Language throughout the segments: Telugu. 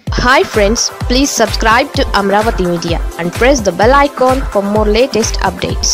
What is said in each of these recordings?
Hi friends, please subscribe to Amravati Media and press the bell icon for more latest updates.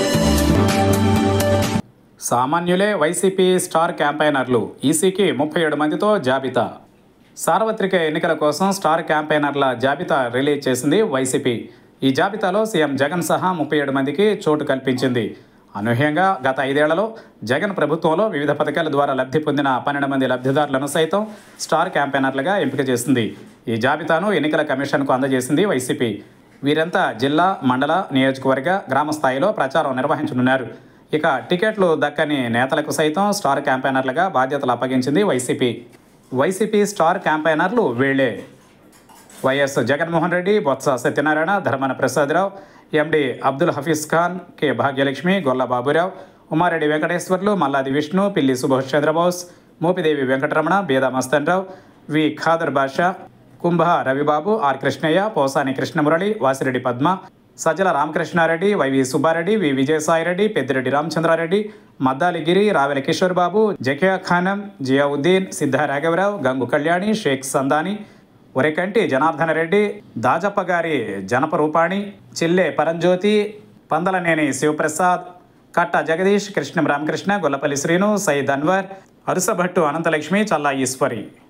సామాన్యులే వైసీపీ స్టార్ క్యాంపెయినర్లు ఈసీకి 37 మందితో జాబితా. సార్వత్రిక ఎన్నికల కోసం స్టార్ క్యాంపెయినర్ల జాబితా రిలీజ్ చేసింది వైసీపీ. ఈ జాబితాలో సీఎం జగన్ సహా 37 మందికి చోటు కల్పించింది. అనూహ్యంగా గత 5 ఏళ్లలో జగన్ ప్రభుత్వంలో వివిధ పథకాల ద్వారా లబ్ధి పొందిన 12 మంది లబ్ధిదారులను సైతం స్టార్ క్యాంపెయినర్లుగా ఎంపిక చేసింది. ఈ జాబితాను ఎన్నికల కమిషన్కు అందజేసింది వైసీపీ. వీరంతా జిల్లా, మండల, నియోజకవర్గ, గ్రామ స్థాయిలో ప్రచారం నిర్వహించనున్నారు. ఇక టికెట్లు దక్కని నేతలకు సైతం స్టార్ క్యాంపెయినర్లుగా బాధ్యతలు అప్పగించింది వైసీపీ. వైసీపీ స్టార్ క్యాంపెయినర్లు వీళ్లే: వైఎస్ జగన్మోహన్ రెడ్డి, బొత్స సత్యనారాయణ, ధర్మాన ప్రసాదరావు, ఎండి అబ్దుల్ హఫీజ్ ఖాన్, కె భాగ్యలక్ష్మి, గొల్ల బాబురావు, ఉమారెడ్డి వెంకటేశ్వర్లు, మల్లాది విష్ణు, పిల్లి సుభాష్ చంద్రబోస్, మోపిదేవి వెంకటరమణ, బేదా మస్తన్రావు, వి ఖాదర్ బాషా, కుంభ రవిబాబు, ఆర్ కృష్ణయ్య, పోసాని కృష్ణమురళి, వాసిరెడ్డి పద్మ, సజ్జల రామకృష్ణారెడ్డి, వైవి సుబ్బారెడ్డి, వి విజయసాయిరెడ్డి, పెద్దిరెడ్డి రామచంద్రారెడ్డి, మద్దాలిగిరి, రావెల కిషోర్ బాబు, జకియా ఖానం, జియావుద్దీన్, సిద్ధ రాఘవరావు, గంగు కళ్యాణి, షేక్ సందాని, ఒరేకంటి జనార్దన రెడ్డి, దాజప్పగారి జనప రూపాణి, చిల్లె పరంజ్యోతి, పందలనేని శివప్రసాద్, కట్ట జగదీష్, కృష్ణం రామకృష్ణ, గొల్లపల్లి శ్రీను, సయ్యద్ అన్వర్, అరుసభట్టు అనంతలక్ష్మి, చల్లా ఈశ్వరి.